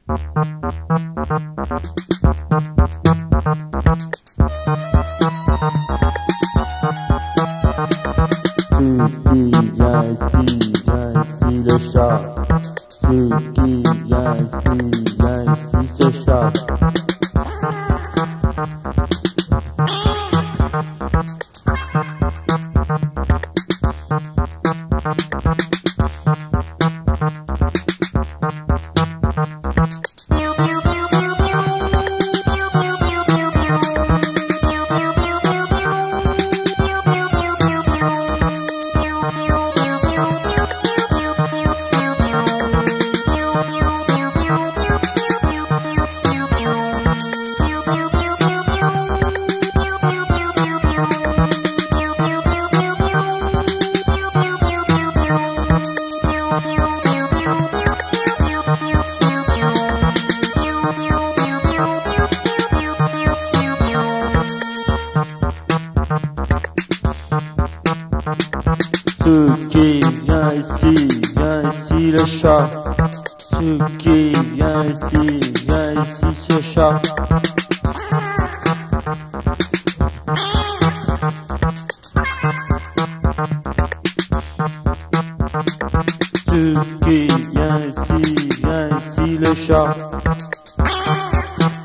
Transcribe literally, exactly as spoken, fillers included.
Souki, viens ici, viens ici le chat. Souki, viens ici, viens ici ce chat. Souki, viens ici, viens ici le chat. Souki, viens ici, viens ici ce chat. Souki, viens ici, viens ici le chat.